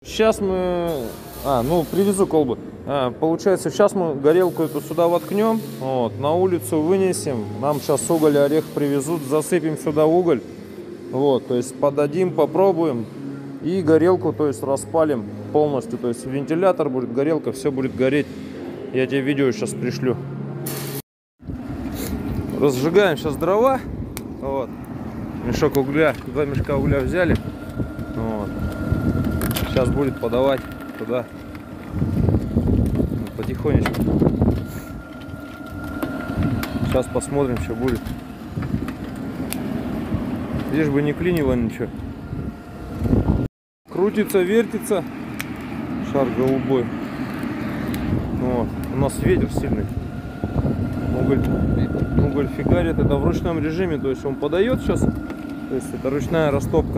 Сейчас мы... привезу колбы. Получается, сейчас мы горелку эту сюда воткнем, вот, на улицу вынесем. Нам сейчас уголь и орех привезут, засыпем сюда уголь. Вот, то есть подадим, попробуем. И горелку, то есть распалим полностью. То есть вентилятор будет, горелка, все будет гореть. Я тебе видео сейчас пришлю. Разжигаем сейчас дрова. Вот. Мешок угля, 2 мешка угля взяли. Вот. Сейчас будет подавать туда потихонечку. Сейчас посмотрим, что будет. Лишь бы не клинило ничего. Крутится, вертится. Шар голубой. Вот. У нас ветер сильный. Уголь фигарит. Это в ручном режиме. То есть он подает сейчас. То есть это ручная растопка.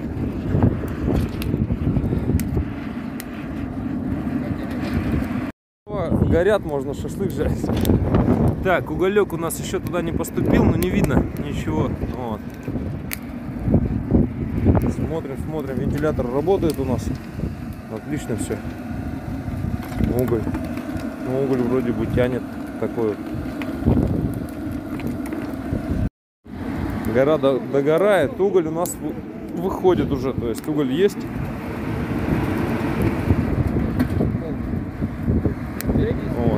Горят, можно шашлык жарить. Так, уголек у нас еще туда не поступил, но не видно ничего. Вот. Смотрим, вентилятор работает у нас. Отлично все. Уголь. Ну, уголь вроде бы тянет такой вот. Гора догорает, уголь у нас выходит уже, то есть уголь есть. Вот.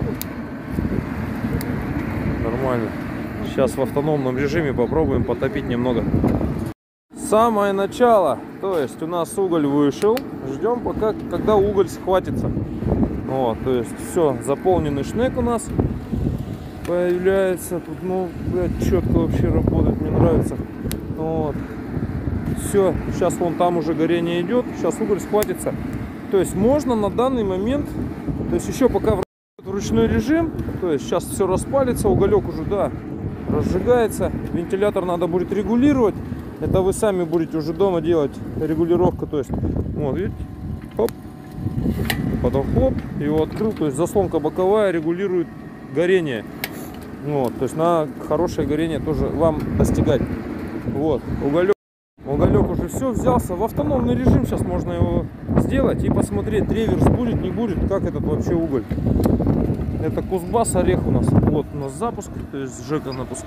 Нормально. Сейчас в автономном режиме попробуем потопить немного. Самое начало, то есть у нас уголь вышел, ждем пока, когда уголь схватится. Вот, то есть все, заполненный шнек у нас появляется. Тут, ну, блядь, четко вообще работает, мне нравится. Вот. Все, сейчас вон там уже горение идет, сейчас уголь схватится. То есть можно на данный момент, то есть еще пока в ручной режим, то есть сейчас все распалится, уголек уже, да, разжигается. Вентилятор надо будет регулировать. Это вы сами будете уже дома делать регулировку. То есть, вот, видите, хоп, потом хлоп, его открыл. То есть заслонка боковая регулирует горение. Вот, то есть на хорошее горение тоже вам достигать. Вот, уголек уже все взялся. В автономный режим сейчас можно его сделать и посмотреть, реверс будет, не будет, как этот вообще уголь. Это Кузбасс, орех у нас. Вот у нас запуск, то есть Жека напуск.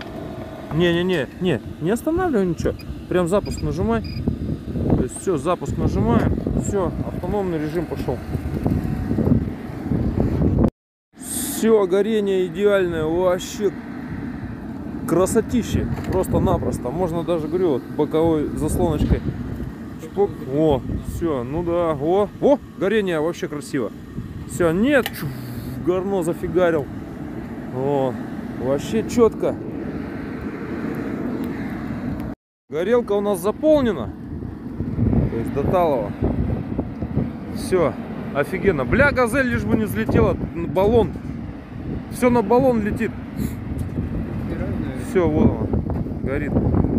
Не останавливай ничего. Прям запуск нажимай. То есть все, запуск нажимаем. Все, автономный режим пошел. Все, горение идеальное, вообще красотище. Просто-напросто. Можно даже, говорю, вот боковой заслоночкой. Чпок. О, все, ну да. О, горение вообще красиво. Все, нет, горно зафигарил. О, вообще четко. Горелка у нас заполнена. То есть до талого. Все, офигенно. Бля, газель лишь бы не взлетела. Баллон. Все на баллон летит. Все, вот он. Горит.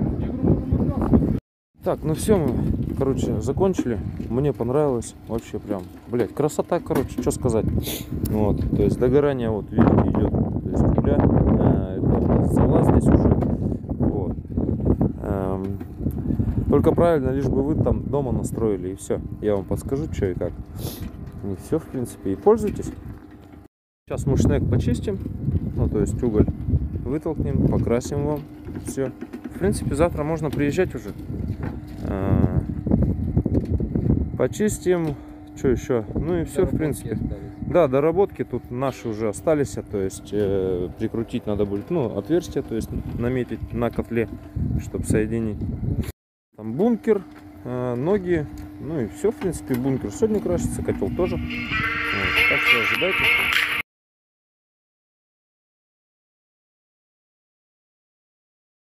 Так, ну все, мы, короче, закончили. Мне понравилось. Вообще прям, блядь, красота, короче, что сказать. Вот, то есть догорание, вот, видите, идет. То есть угля. Это у нас зала здесь уже. Вот. Только правильно, лишь бы вы там дома настроили, и все. Я вам подскажу, что и как. И все, в принципе, и пользуйтесь. Сейчас мы шнек почистим. Ну, то есть уголь вытолкнем, покрасим вам. Все. В принципе, завтра можно приезжать уже. Почистим. Что еще? Ну и все, в принципе. Да, доработки тут наши уже остались. То есть прикрутить надо будет, ну, отверстие, то есть наметить на котле, чтобы соединить. Там бункер, ноги, ну и все, в принципе, бункер сегодня красится, котел тоже. Вот, так что ожидайте.